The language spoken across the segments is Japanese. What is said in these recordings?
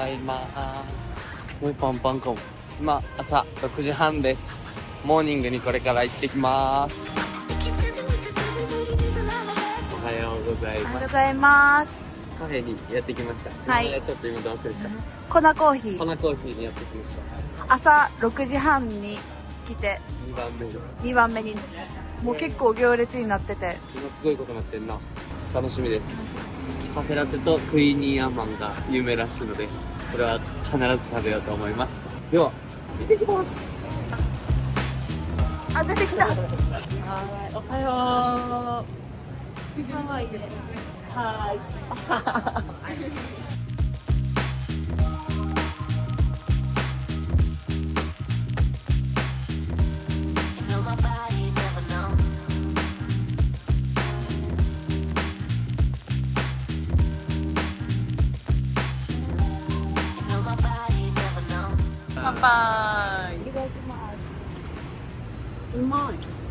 ざいます。もうパンパンかも。今朝6時半です。モーニングにこれから行ってきます。おはようございます。 おはようございます。 カフェにやってきました。 はい。 ちょっと今忘れちゃった。 粉コーヒー。 粉コーヒーにやってきました。 朝6時半に来て2番目にもう結構行列になってて、 今すごいことになってんな。楽しみです。カフェラテとクイニーアマンが有名らしいので、これは必ず食べようと思います。では行ってきます。 あ、出てきた。 はい、おはよう。 ハワイで。はい。 乾杯。 いただきます。 うまい。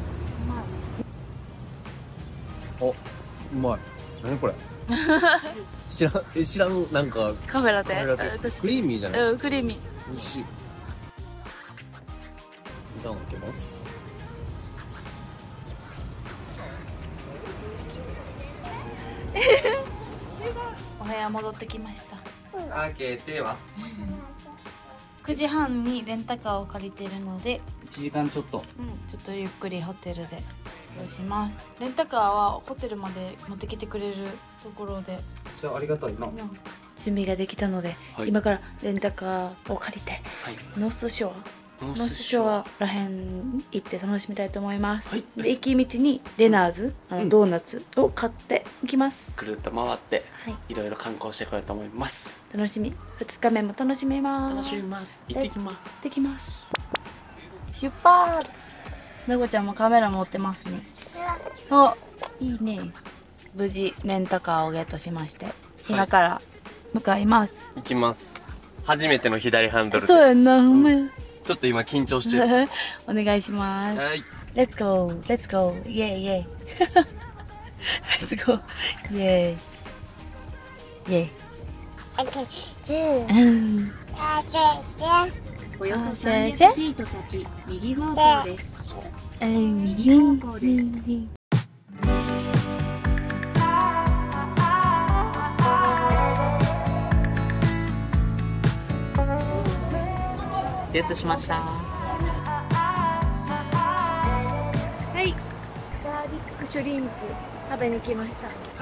お、うまい。何これ。知らん、なんか。 カフェラテ。 クリーミーじゃない。 うん、クリーミー。 美味しい。いただきます。 お部屋戻ってきました。 開けては。 9時半にレンタカーを借りてるので、 1時間ちょっと。 ちょっとゆっくりホテルで過ごします。レンタカーはホテルまで持ってきてくれるところで、 じゃあありがたいな。 準備ができたので、 はい、 今からレンタカーを借りて、はい、ノースショアらへん行って楽しみたいと思います。はい、で行き道にレナーズドーナツを買っていきます。 ぐるっと回って、はい、いろいろ観光してこようと思います。 楽しみ。2日目も楽しみます。 楽しみます。行ってきます。 行ってきます。出発。なごちゃんもカメラ持ってますね。お、いいね。無事レンタカーをゲットしまして、今から向かいます。 行きます。初めての左ハンドルです。 そうやんな、ほんまや。 ちょっと今緊張してる。 お願いします。はい。Let's go, let's go, イエイイエイ。Let's go, イエイ。イエイ。 およそ300フィート先、右方向です。右方向です。 ゲットしました。 はい、ガーリックシュリンプ食べに来ました。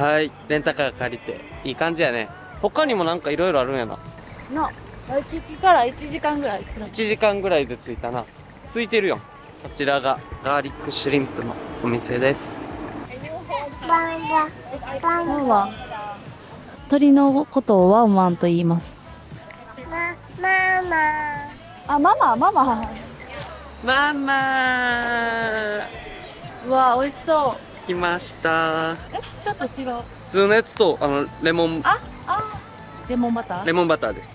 はい、レンタカー借りていい感じやね。他にもなんかいろいろあるんやな。 ワイキキから1時間ぐらい。 1時間ぐらいで着いたな。空いてるよ。こちらがガーリックシュリンプのお店です。 鳥のことをワンワンと言います。あ、ママ。うわ、美味しそう。 来ました。 ちょっと違う。 普通のやつとレモンバターです。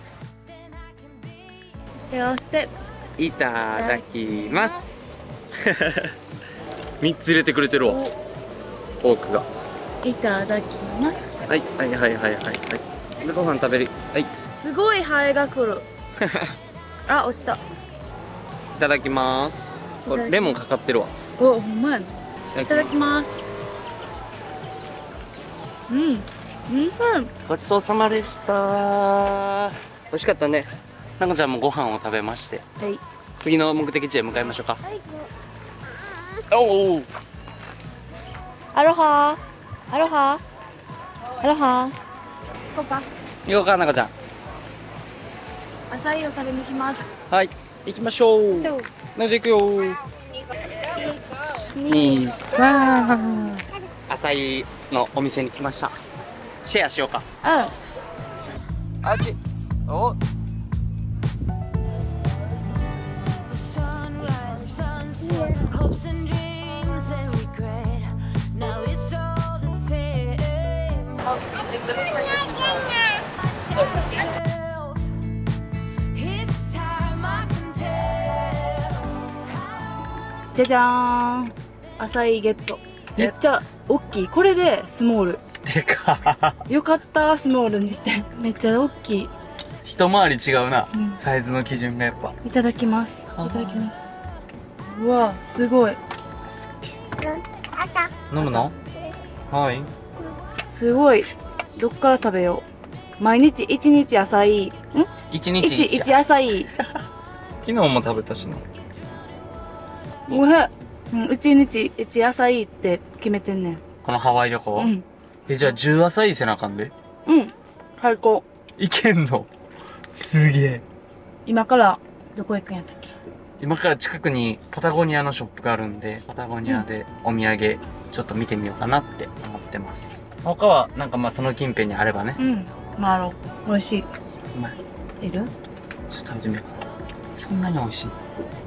ではしていただきます。3つ入れてくれてるわ。多くが。 いただきます。 はい。でご飯食べる。はい。 すごいハエが来る。あ、落ちた。 いただきます。これレモンかかってるわ。 お、ほんまやね。いただきます。 ごちそうさまでした。美味しかったね。なこちゃんもご飯を食べまして、はい、次の目的地へ向かいましょうか。はい、おお。 アロハ。行こうか。 行こうか、なこちゃん。 アサイを食べに行きます。 はい、行きましょう。なこちゃん行くよ。2、3。アサイのお店に来ました。シェアしようか。あっち。お。 じゃじゃーん。アサイゲット。めっちゃ大きい。これでスモール。 でかよかった、スモールにして。めっちゃ大きい。 一回り違うな、 うんサイズの基準がやっぱ。 いただきます。いただきます。うわ、すごい。 飲むの？はい。 すごい。どっから食べよう。毎日一日野菜。 一日一野菜。 昨日も食べたしな。 おへ。一日一野菜って決めてんねん。 このハワイ旅行？ うん。 じゃあ10朝いいせなあかんで。 うん。最高。 いけんの？すげえ。 今からどこ行くんやったっけ？ 今から近くにパタゴニアのショップがあるんで、パタゴニアでお土産ちょっと見てみようかなって思ってます。他はなんかまあその近辺にあればね。 うん。なるほど。美味しい。 うまい。 いる？ ちょっと食べてみよう。そんなに美味しい？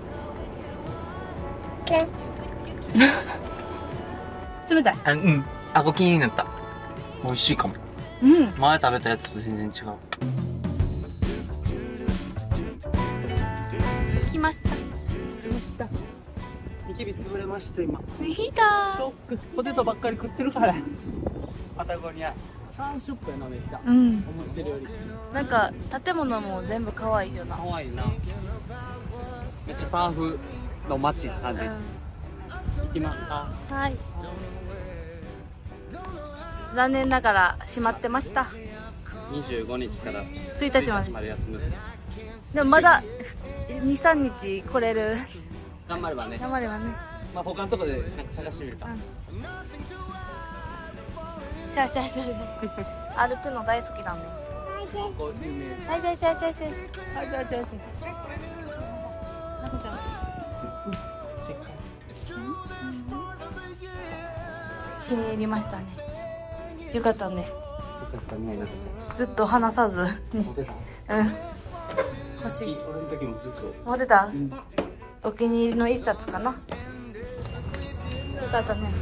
冷たい。 あ、うん。あ、ご気になった。美味しいかも。 うん。 前食べたやつと全然違う。 来ました。 来ました。ニキビ潰れました今。 いたショック。ポテトばっかり食ってるから。パタゴニア。サーフショップやなめっちゃ。 うん。 思ってるより。 なんか建物も全部可愛いよな。 可愛いな。めっちゃサーフの街って感じ。行きますか？ はい。残念ながら閉まってました。 25日から 1日まで。 まで休む。 でもまだ2、3日来れる。 頑張ればね。 頑張ればね。 まあ他のとこでなんか探してみるか。 シャーシャーシャー。歩くの大好きだね。 こう有名。 はい、はい、はい、はい、はい。 はいはいはい。 なんか気に入りましたね。よかったね。 よかったね。なんかずっと離さずに。 モテた。 うん。欲しい。 俺の時もずっと。 持ってた？お気に入りの一冊かな。よかったね。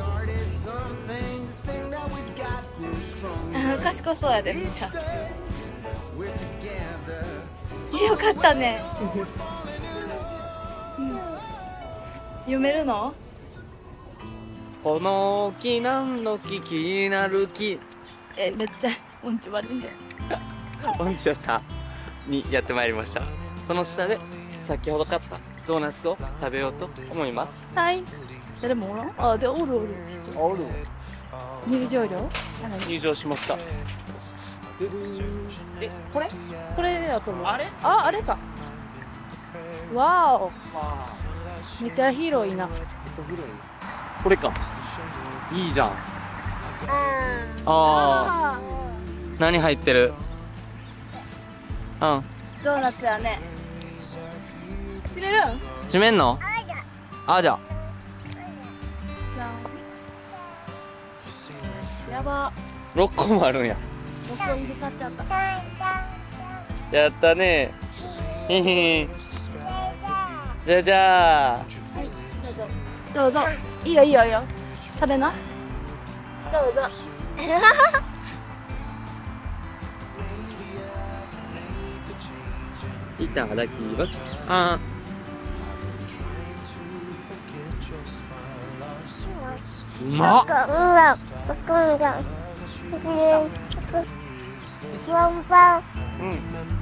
賢そうやでめっちゃ。よかったね。読めるの？ この木何の木気になる木。 めっちゃ音痴悪いね。 音痴だったにやってまいりました。その下で先ほど買ったドーナツを食べようと思います。 はい。誰もおらん？あ、でおるおる。 おる。 入場料？ 入場しました。これ？ これだと思う。 あれ？ あ、あれか。わお。めっちゃ広いな。 これか。いいじゃん。ああ。何入ってる？うん。 ドーナツやね。閉めるん？ 閉めんの？あじゃ。 やば。 6個もあるんや。 6個入れ買っちゃった。 やったね。へへ。じゃじゃあ。 どうぞ。どうぞ。いいよいいよいいよ。食べな。どうぞ。 いただきます。あー。うまっ。うん。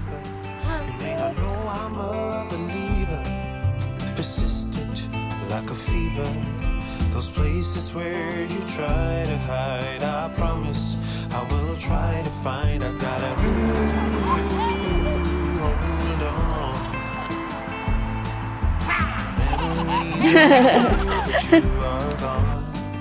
Like a fever, those places where you try to hide. I promise I will try to find. I gotta hold on. Memories, but you are gone.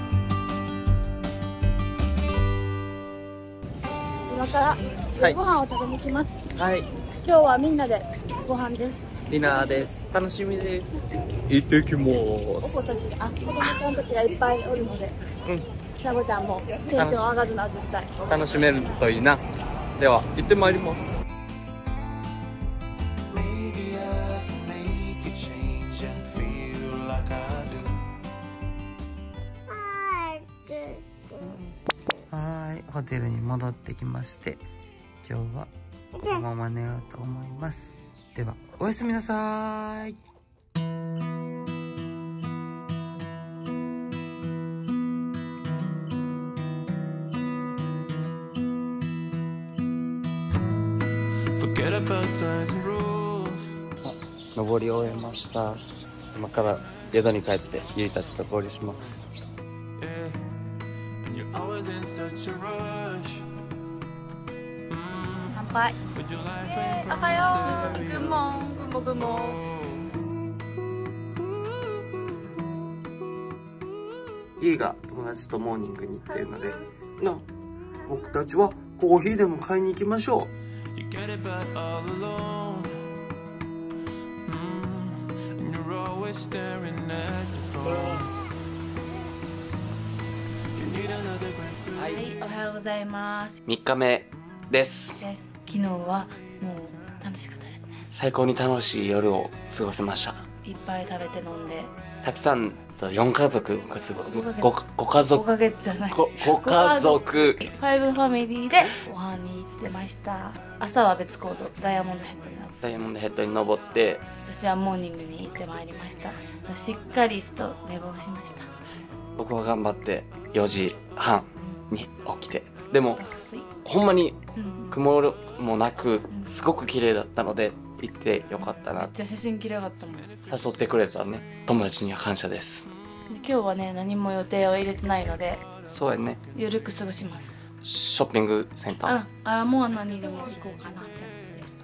今から夜ご飯を食べに行きます。 はい。 今日はみんなでご飯です。 ディナーです。楽しみです。行ってきまお子たちが、子供ちゃんたちがいっぱいおるので、なごちゃんもテンション上がるな、絶対。 楽しめるといいな。では、行ってまいります。 Maybe I can make a change and feel like I do. はい、ホテルに戻ってきまして、今日はこのまま寝ようと思います。では、おやすみなさーい。 Forget signs and rules. 登り終えました。今から宿に帰ってゆいたちと合流します。 Yeah, and you're always in such a rush. 乾杯。 With your life ain't おはよう。グッモン、グッモグッモン。 ゆいが友達とモーニングに行っているので、僕たちはコーヒーでも買いに行きましょう。 You get it but all alone. And you're always staring at the phone. You need another break. はい、おはようございます。 3日目です。 昨日はもう楽しかったですね。 最高に楽しい夜を過ごせました。 いっぱい食べて飲んで。 たくさんと4家族、5家 5 族、 ヶ月じゃない。 5家族。 ファイブファミリーでご飯に行ってました。朝は別行動、ダイヤモンドヘッドになって。 ダイヤモンドヘッドに登って、 私はモーニングに行ってまいりました。しっかりと寝坊しました。 僕は頑張って4時半に起きて、でも安い。 ほんまにうん。 雲もなくすごく綺麗だったので行ってよかったな。 めっちゃ写真綺麗かったもん。 誘ってくれたね友達には感謝です。 で今日はね、何も予定を入れてないのでそうやね。 ゆるく過ごします。 ショッピングセンター、 アラモアナにでも行こうかなって思って、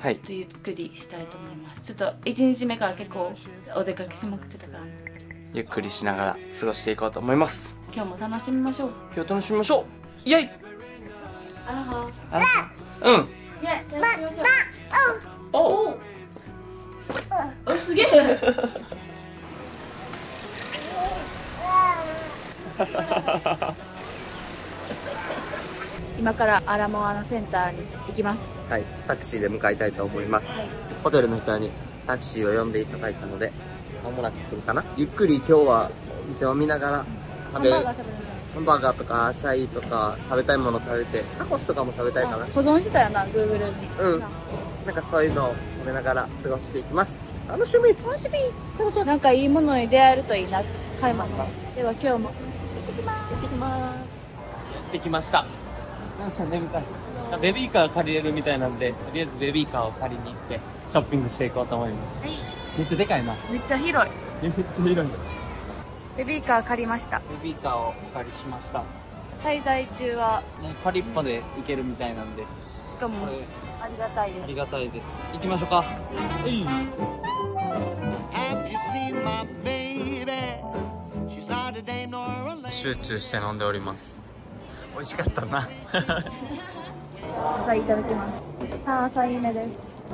はいちょっとゆっくりしたいと思います。ちょっと1日目から結構お出かけしまくってたから、 ゆっくりしながら過ごしていこうと思います。 今日も楽しみましょう。 今日楽しみましょう。イエイ。 アロハ。 うん。 イエイ、やってみましょう。 おお、すげえ。今からアラモアナセンターに行きます。 はい、タクシーで向かいたいと思います。ホテルの人にタクシーを呼んでいただいたので、まもなく来るかな。ゆっくり今日はお店を見ながらハンバーガーとかアサイとか食べたいもの食べて、タコスとかも食べたいかな。 保存してたよな、Google に。 うん。なんかそういうのを食べながら過ごしていきます。楽しみ。 楽しみ。なんかいいものに出会えるといいな。買い物。では今日も行ってきます。 行ってきます。行ってきました。なんか眠たい。ベビーカー借りれるみたいなんで、とりあえずベビーカーを借りに行ってショッピングしていこうと思います。 はい。 めっちゃでかいな。 めっちゃ広い。 めっちゃ広い。 ベビーカー借りました。 ベビーカーをお借りしました。 滞在中はね、パリッパで行けるみたいなんで、 しかもこれありがたいでありす。 がたいです。行きましょうか。はい。 Have you seen my baby? She's not a dame nor a lady. 集中して飲んでおります。美味しかったな。 朝いただきます。さあ、朝夢です。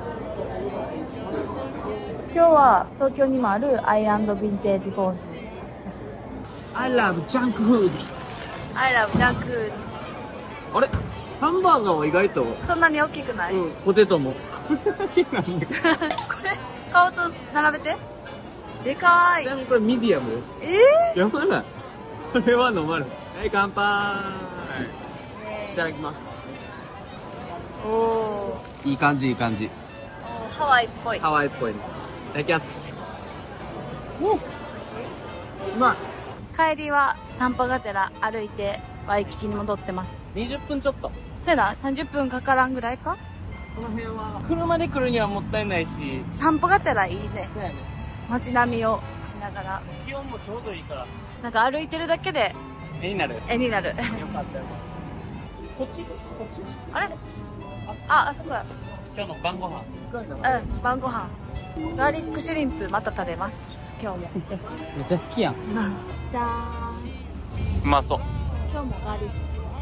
今日は東京にもあるアイランドヴィンテージコーヒー。 I love junk food。 I love junk。 あれ、ハンバーガーは意外と、 そんなに大きくない？ うん、ポテトも。これだけなんで。 これ顔と並べて。でかい。 ちなみにこれミディアムです。やばない。これは飲まない。はい、乾杯。いただきます。 おお。 いい感じ、いい感じ。 ハワイっぽい。 ハワイっぽいね。いただきます。 美味しい。 うまい。 帰りは散歩がてら歩いてワイキキに戻ってます。 20分ちょっと。 そうやな、30分かからんぐらいか。 この辺は車で来るにはもったいないし、 散歩がてらいいね。 そうやね。 街並みを見ながら、 気温もちょうどいいからなんか歩いてるだけで絵になる。よ絵になる。 かったよ。こっちあれ？あそこや。 今日の晩ご飯。 うん、晩ご飯。ガーリックシュリンプまた食べます。今日も。 めっちゃ好きやん。 じゃーん。 うまそう。 今日もガーリック。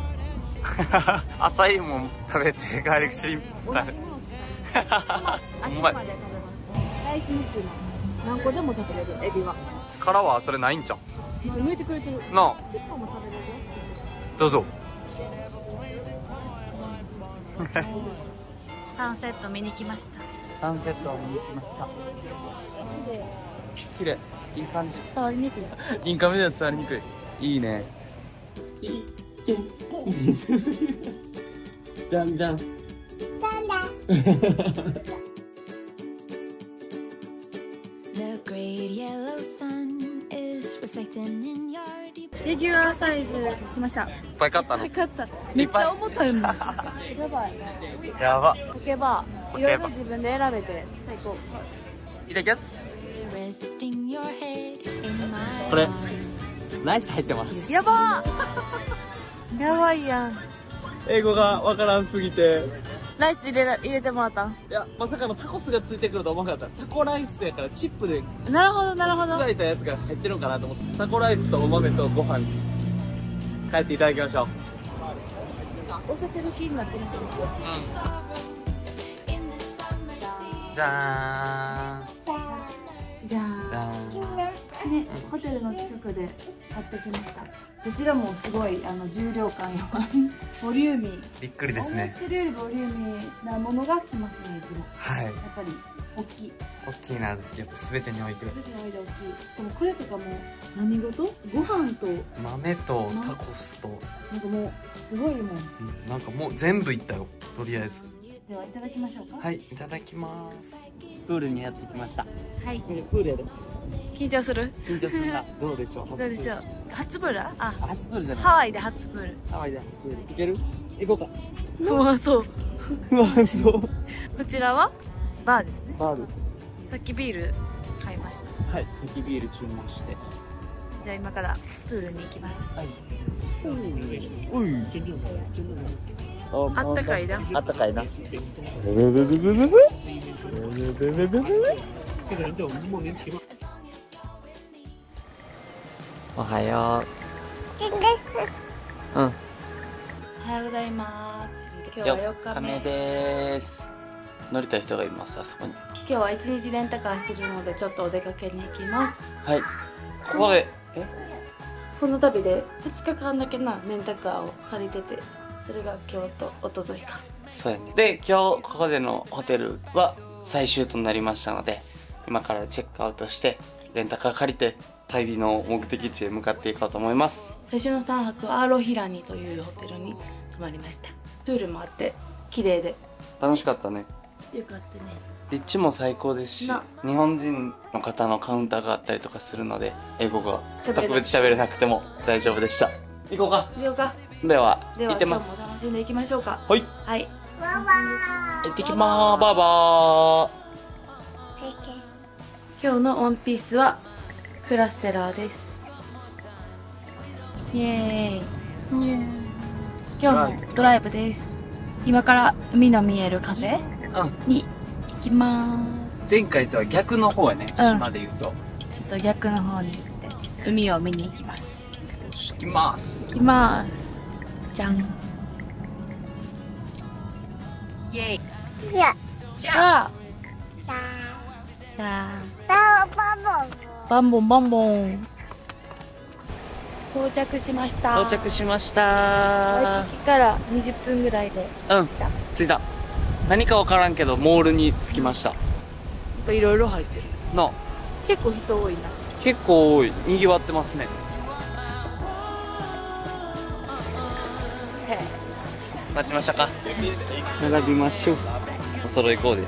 朝いもん食べてガーリックシュリンプ食べて。 秋まで食べます。ライス肉の何個でも食べれるエビは。 殻はそれないんちゃう？ 剥いてくれてる。 なあ。 尻尾も食べれるよ。 どうぞ。 サンセット見に来ました。 サンセットを見に来ました。綺麗。いい感じ。 伝わりにくい。 インカメでは伝わりにくい。いいね。じゃんじゃん。 レギュラーサイズしました。 いっぱい買ったの。 買った。めっちゃ重たいもん。やばい。 やば。 ポケバいろいろ自分で選べて最高。 いただきます。これライス入ってます。 やばーやばいやん。 英語がわからんすぎて。 ライス入れてもらったん？ いや、まさかのタコスがついてくると思わなかった。タコライスやからチップでなるほどなるほど。 砕いたやつが入ってるのかなと思って、タコライスとお豆とご飯に帰っていただきましょう。 押せてる気になってるけど。 じゃーん。 じゃあね、ホテルの近くで買ってきました。こちらもすごい重量感やばいボリューミー。 びっくりですね。 思ってるよりボリューミーなものが来ますね、いつも。 はい。 やっぱり大きい。 大きいな、やっぱ全てにおいて。 全てにおいて大きい。でもこれとかも何事？ご飯と豆とタコスと。 なんかもうすごいもん。 なんかもう全部いったよ、とりあえず。 ではいただきましょうか。 はい、いただきます。プールにやってきました。 はい。 プールやで。 緊張する？ 緊張するな。どうでしょう。 どうでしょう。初プール？あ、 初プールじゃない。 ハワイで初プール。 ハワイで初プール。行ける？行こうか。 うまそう。 うまそう。 こちらはバーですね。 バーです。 さっきビール買いました。 はい、さっきビール注文して。 じゃあ今からプールに行きます。 はい。 あったかいな。 あったかいな。おはよう。うん。 おはようございます。今日は4日目です。乗りたい人がいます、あそこに。 今日は1日レンタカーするのでちょっとお出かけに行きます。 はい。ここでこの旅で2日間だけなレンタカーを借りてて、それが今日と一昨日か。 そうやね。で、今日ここでのホテルは最終となりましたので、今からチェックアウトしてレンタカー借りて旅の目的地へ向かっていこうと思います。 最初の3泊はアーロヒラニというホテルに泊まりました。プールもあって綺麗で楽しかったね。 よかったね。 立地も最高ですし、日本人の方のカウンターがあったりとかするので、英語が特別喋れなくても大丈夫でした。行こうか。 行こうか。 では行ってま今日もす。 楽しんでいきましょうか。 はい。 はい。 行ってきまー。バイバー。 今日のワンピースはクラステラーです。イエーイ。今日もドライブです。今から海の見えるカフェに行きます。 前回とは逆の方やね、島で言うと。 ちょっと逆の方に行って海を見に行きます。 行きます。 行きます。じゃん。イエイ。じゃあ。バンボンバンボン。到着しました。 到着しましたワイキキから20分ぐらいで着いた。何か分からんけどモールに着きました。 いろいろ入ってるな。 結構人多いな。 結構多い。にぎわってますね。待ちましたか。並びましょう。お揃いコーデ。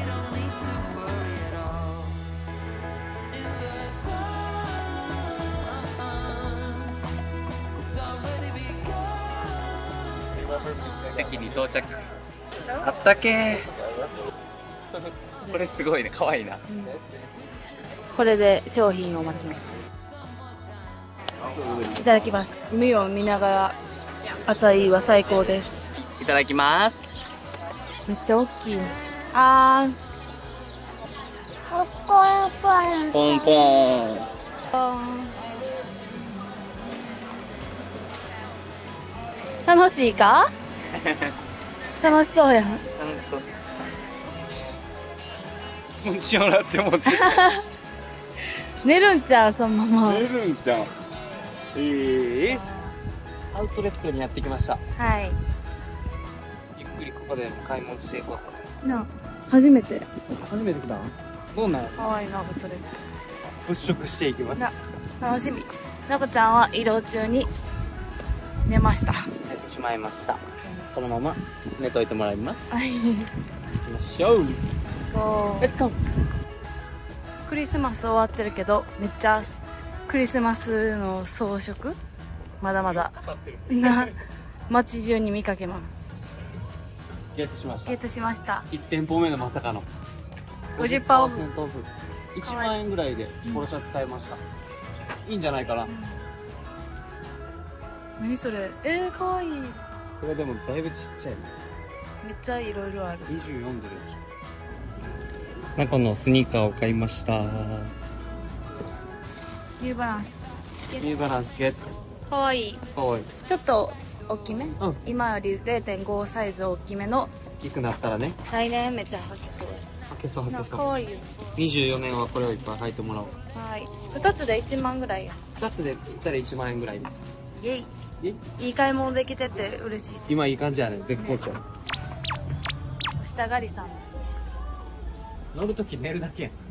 席に到着。あったけー。これすごいね、可愛いな。 これで商品を待ちます。いただきます。海を見ながら朝いいは最高です。 いただきます。 めっちゃ大きい。あー。 ポンポン。 楽しいか？楽しそうやん。 楽しそう。気持ちよなって思って。 寝るんちゃうそのまま。 寝るんじゃん。アウトレットにやってきました。 はい。 ゆっくりここで買い物していこうな、初めて。 初めて来た。どうなんや。 かわいいな、アウトレット。 物色していきます。 楽しみ。なこちゃんは移動中に寝ました。 寝てしまいました。このまま寝といてもらいます。 はい。 行きましょう。 レッツゴー。クリスマス終わってるけど、めっちゃクリスマスの装飾まだまだな街中に見かけます。 ゲットしました。 ゲットしました。 1店舗目のまさかの 50% オフ。 オフ。1万円ぐらいでポロシャツ買いました。いいんじゃないかな。 何それ？かわいい。 これでもだいぶちっちゃいね。 めっちゃいろいろある。 24ドルでしょ。中のスニーカーを買いました。 ニューバランス。 ニューバランスゲット。 かわいい。 かわいい。 ちょっと大きめ、 うん、 今より 0.5 サイズ大きめの。 大きくなったらね。 来年めっちゃ履けそうです。 履けそう履けそう。 かわいいよ。 24年はこれをいっぱい履いてもらおう。 はい。2つで1万ぐらいや。 2つで売ったら1万円ぐらいです。 イェイ。いい買い物できてて嬉しい。 今いい感じやね。絶好調。 お下がりさんですね。 乗るとき寝るだけやん。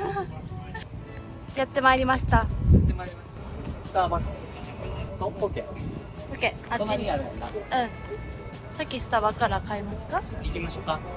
やってまいりました。 やってまいりました。スターバックスとポケ。 オッケー、あっちに。 あるもんな。 うん。さっきスタバから買いますか？ 行きましょうか。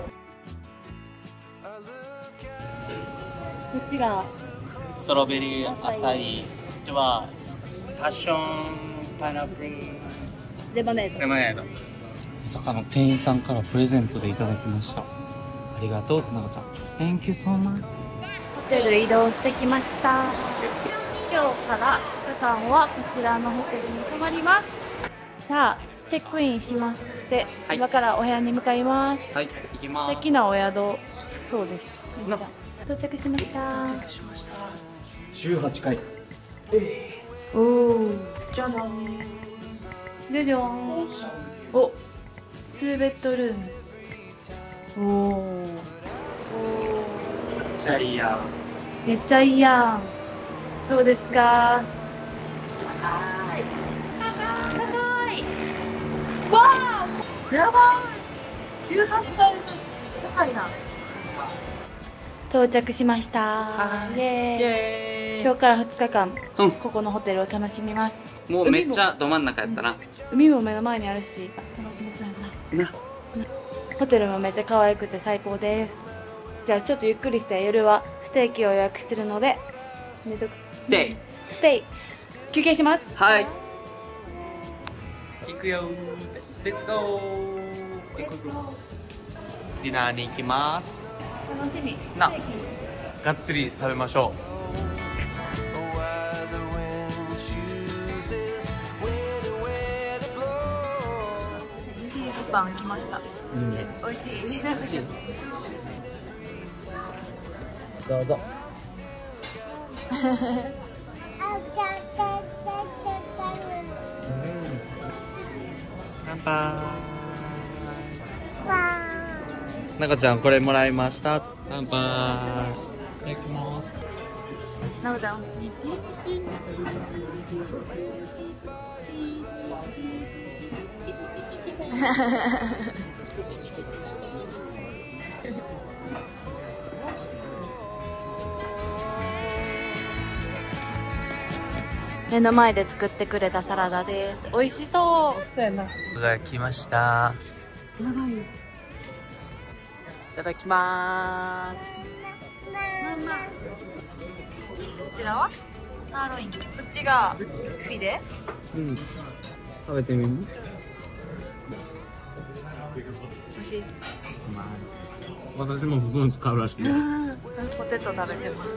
こっちがストロベリー、アサイ、こっちはパッション、パイナップル、 レモネード。 レモネード。まさかの店員さんからプレゼントでいただきました。ありがとう、なこちゃん。Thank you so much。 ホテル移動してきました。今日から2日間はこちらのホテルに泊まります。さあ、チェックインしまして、 はい、 今からお部屋に向かいます。 はい、行きます。 素敵なお宿、そうです。到着しました。 到着しました。18階。 おお、じゃじゃん。でじゃん。お、2ベッドルーム。おお。 めっちゃいいやん。 めっちゃいいやん。どうですか？高い。わあ、やばい。18階の高いな。到着しました。イエーイ。今日から2日間、ここのホテルを楽しみます。 もうめっちゃど真ん中やったな。 海も目の前にあるし、楽しみそうやな。ホテルもめっちゃ可愛くて最高です。じゃあちょっとゆっくりして夜はステーキを予約してるので、 ステイ休憩します。 はい、行くよ。レッツゴー。ディナーに行きます。 楽しみな、がっつり食べましょう。 チーズパン来ました。美味しい。 美味しい。どうぞ。乾杯。なこちゃんこれもらいました。乾杯。いただきます。 なおちゃん。目の前で作ってくれたサラダです。美味しそう。そうやな。 が来ました。 やばいよ。 いただきまーす。 こちらはサーロイン。こっちがフィレ。 うん。食べてみます。 美味しい。 私もスプーン使うらしい。 ポテト食べてます。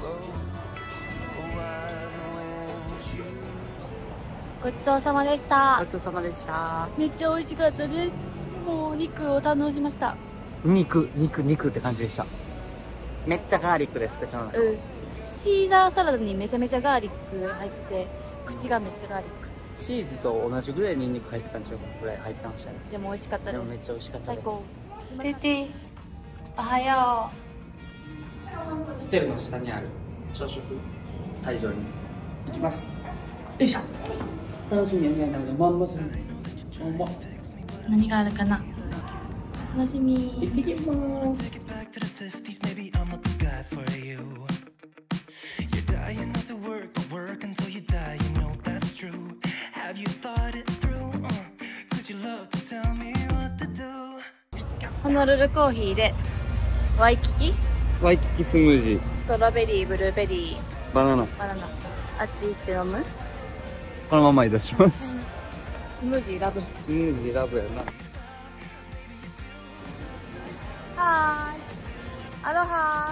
ごちそうさまでした。 ごちそうさまでした。 めっちゃ美味しかったです。もうお肉を堪能しました。 肉って感じでした。めっちゃガーリックです。口の中。 シーザーサラダにめちゃめちゃガーリック入ってて、口がめっちゃガーリック。 チーズと同じぐらいニンニク入ってたんちゃうかぐらい入ってましたね。 でも美味しかったです。 でもめっちゃ美味しかったです。 最高。テティ、おはよホテルの下にある朝食会場に行きます。よいしょ。楽しみやね。まんまする。まんま。 何があるかな。楽しみ。 行ってきます。 ホノルルコーヒーでワイキキスムージー、 ストロベリー、ブルーベリー、 バナナ。 バナナ。あっち行って飲む？ このまま移動します。 スムージーラブ。 スムージーラブやな。 はーい。アロハ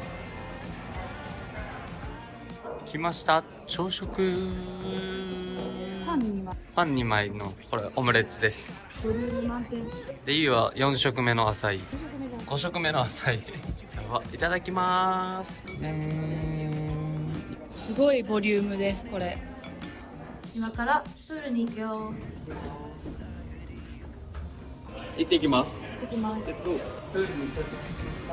来ました。朝食。 パン 2枚の、これ、オムレツです。 ボリューム満点。 で、ゆうは4食目の浅い。5食目の浅い。やば。いただきまーす。 すごいボリュームです、これ。今からプールに行くよ。 行ってきます。 行ってきます。 プールに到着しました。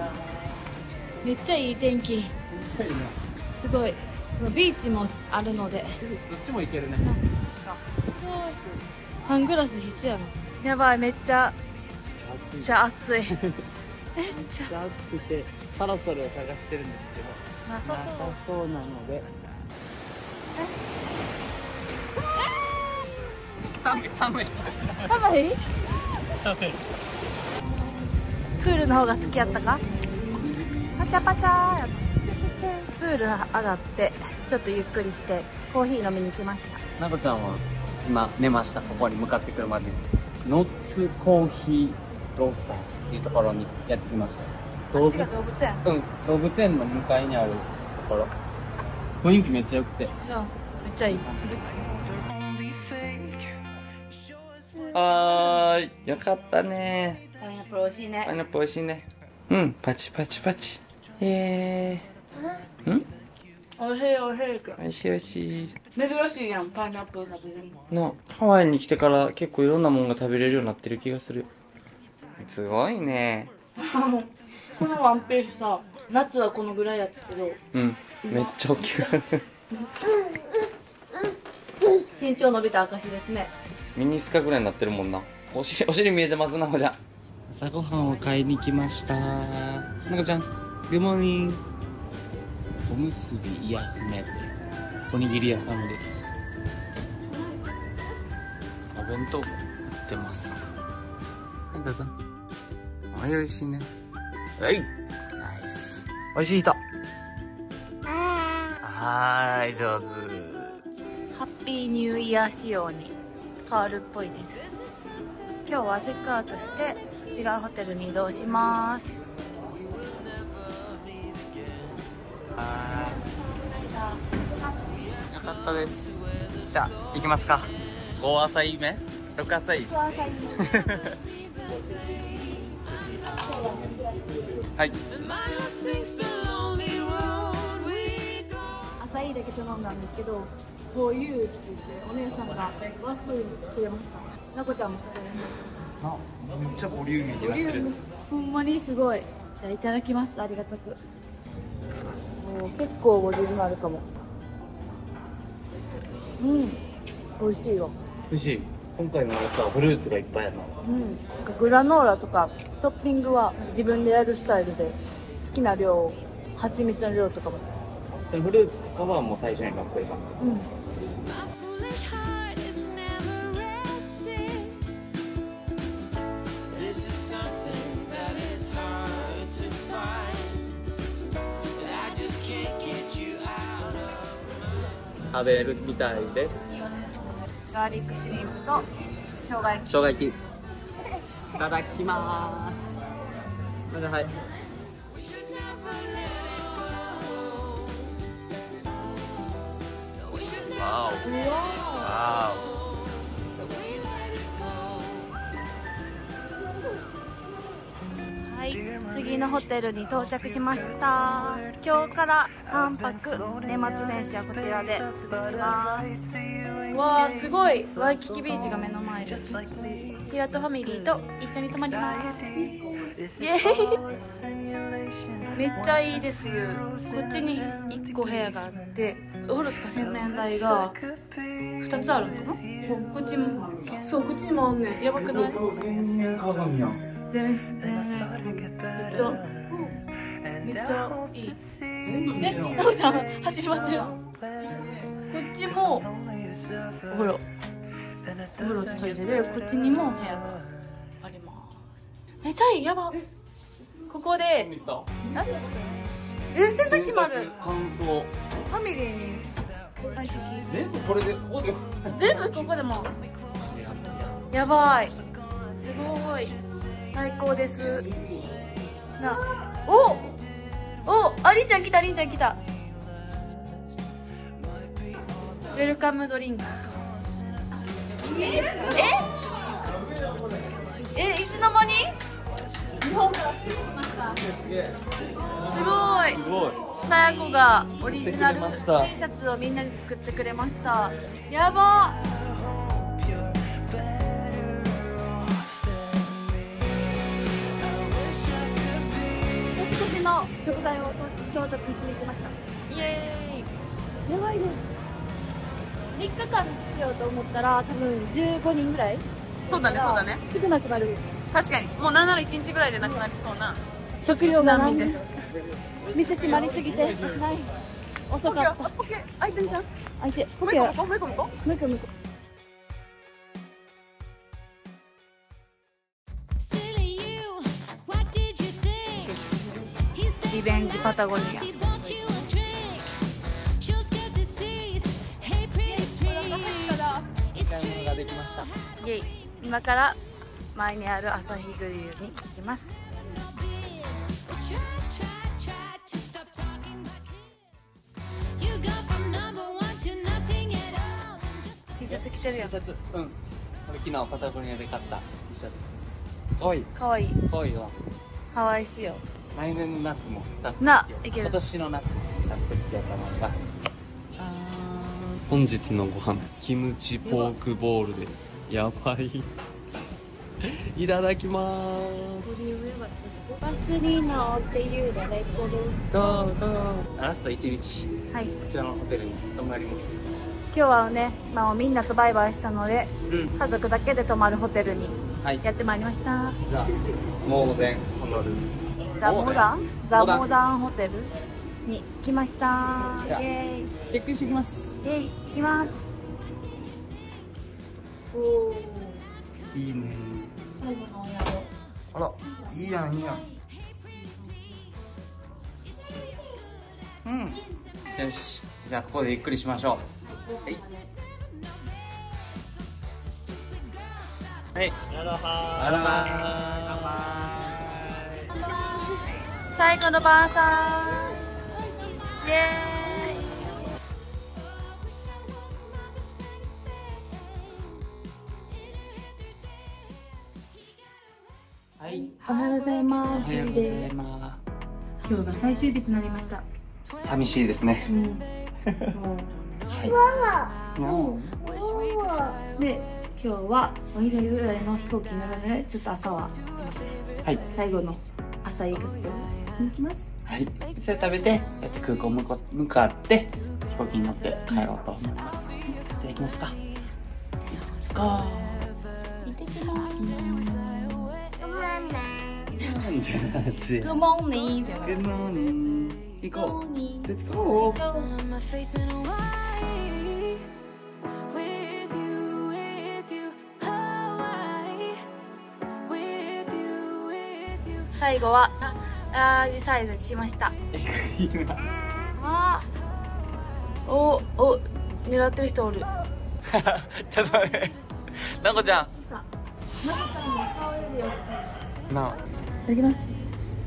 めっちゃいい天気。すごい。ビーチもあるので。 どっちも行けるね。 サングラス必須やろ。やばい、めっちゃ暑い。めっちゃ暑くてパラソルを探してるんですけど、 なさそうなので。寒い。 寒い？プールの方が好きやったか？パチャパチャーやった。プール上がってちょっとゆっくりしてコーヒー飲みに来ました。 なこちゃんは今寝ました。ここに向かってくるまでにノッツコーヒーロースターっていうところにやってきました。 あっちが動物園。 うん、動物園の向かいにあるところ。雰囲気めっちゃ良くて、 めっちゃいい。 はーい、よかったね。 パイナップル美味しいね。 パイナップル美味しいね。うん、パチパチパチ。うん、 美味しい美味しい美味しい。 珍しいやん、パイナップル食べるのハワイに来てから結構いろんなもんが食べれるようになってる気がする。すごいね。 の。このワンピースさ、夏はこのぐらいやったけど、 うん、めっちゃ大きくなってる。 身長伸びた証ですね。 ミニスカぐらいになってるもんな。お尻見えてますなほじゃ。朝ごはんを買いに来ました。なこちゃん、グッモーニング。おむすび癒すめというおにぎり屋さんです。お弁当も売ってます。はいどうぞ。おいしいね。はいナイス。おいしい人。はーい上手。 ハッピーニューイヤー仕様に変わるっぽいです。今日はチェックアウトして違うホテルに移動します。 よかったです。じゃあ行きますか。5朝い目6朝いはい。 朝いいだけ頼んだんですけど、こういうって言ってお姉さんがワッフルくれました。なこちゃんも食べれます。 めっちゃボリューミーになってる。 ボリュームほんまにすごい。じゃあいただきます。ありがたく。もう結構ボリュームあるかも。うん、美味しいよ。 美味しい。今回のやつはフルーツがいっぱいやな。 うん、グラノーラとかトッピングは自分でやるスタイルで好きな量、蜂蜜の量とかも。 それフルーツとかはもう最初に買っといた。 うん。 食べるみたいです。 ガーリックシュリンプと生姜焼き。 生姜焼き。いただきまーす。はい。わお。わはい、次のホテルに到着しました。今日から3泊、年末年始はこちらで過ごします。わー、すごいワイキキビーチが目の前です。ヒラとファミリーと一緒に泊まります。イエーイ。めっちゃいいですよ。こっちに1個部屋があって、お風呂とか洗面台が2つあるのかな。こっちも、そう、こっちにもあんねん。やばくない？ 全面鏡やん。 全然めっちゃいい。 全部見えるの。 なこちゃん走り回ってる。こっちもお風呂とトイレで、こっちにも部屋があります。めっちゃいい。やば。ここで洗濯機もある。 乾燥。 ファミリーに最適。 全部これでここで。 全部ここでも。やばい。すごい。最高です。 なおあ、りんちゃん来た、りんちゃん来た。ウェルカムドリンク。いつの間に？日本から作ってきました。すごい。さやこがオリジナル T シャツをみんなで作ってくれました。やば。年の食材を調達しに行きました。イエーイ。やばいね。3日間で作ろうと思ったら多分15人ぐらい。そうだね。すぐなくなる。確かにもうなんなら1日ぐらいでなくなりそうな食料がないんです。店閉まりすぎてない。遅かった。ポケ開いてんじゃん。開いて。ポケはもう一個。リベンジパタゴニア。 ができました。 イエイ。今から前にある朝日グリルに行きます。T シャツ着てるよ。 T シャツ、これ昨日パタゴニアで買った T シャツです。かわいい。 かわいい。 かわいいわ。 ハワイ仕様。 来年の夏もたっぷりいける。 今年の夏たっぷりしようと思います。本日のご飯、キムチポークボールです。やばい。いただきまーす。 バスリーナっていうのレコです。 どうぞ。ラスト1日、 はい、 こちらのホテルに泊まります。 今日はね、みんなとバイバイしたので、家族だけで泊まるホテルにやってまいりました。 ザ・モーデンホノルル。 ザ・モーダンホテルに来ました。イエーイ。 チェックインしてきます。 イエーイ、行きます。おー、 いいね。 最後のお宿。 あら、いいやん。よし、じゃあここでゆっくりしましょう。はい。 最後の晩餐。イエーイ。 はい。 おはようございます。 おはようございます。 今日が最終日となりました。 寂しいですね。 で、今日はお昼ぐらいの飛行機に乗るので、ちょっと朝は最後の朝いい活動に行きます。 はい。それ食べて、空港向かって飛行機に乗って帰ろうと思います。いただきますか。ゴー。 行ってきます。 Good morning. Good morning. 行こう。Let's go. 最後はラージサイズにしました。お、狙ってる人おる。 ちょっと待って。なこちゃん。 なこちゃんの顔よりよ。 なあ。 いただきます。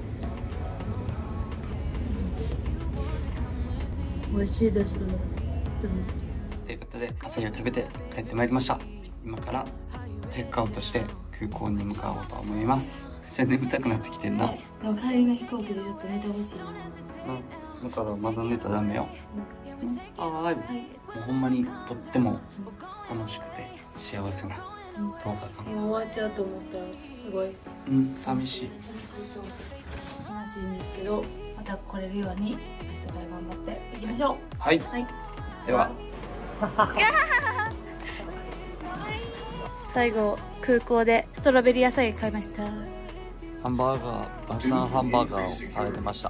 美味しいです。 ということで朝日を食べて帰ってまいりました。今からチェックアウトして空港に向かおうと思います。じゃあ眠たくなってきてんな。 でも帰りの飛行機でちょっと寝てほしいな。 だからまだ寝たらダメよ。もうほんまにとっても楽しくて幸せな10日間。 もう終わっちゃうと思ったらすごい寂しい。 悲しいんですけど、また来れるように明日から頑張っていきましょう。 はい。では。 最後空港でストロベリー野菜買いました。 ハンバーガー、バターハンバーガーを食べてました。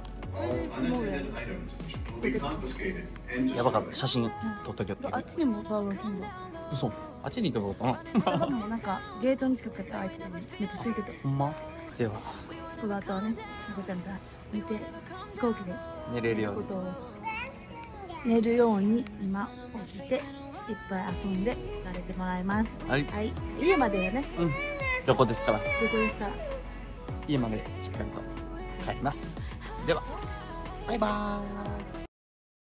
やばかった。写真撮っときよって。 あっちにもバーガーキング。 嘘。あっちに行けばよかったな。 なんかゲートに近く開いてたのにめっちゃ空いてて。 ほんま？では。 この後はね、なこちゃんと見て飛行機で寝れるように。 寝るように今起きていっぱい遊んで慣れてもらいます。 はい。 家まではね。 どこですから。 どこですから。 家までしっかりと帰ります。ではバイバーイ。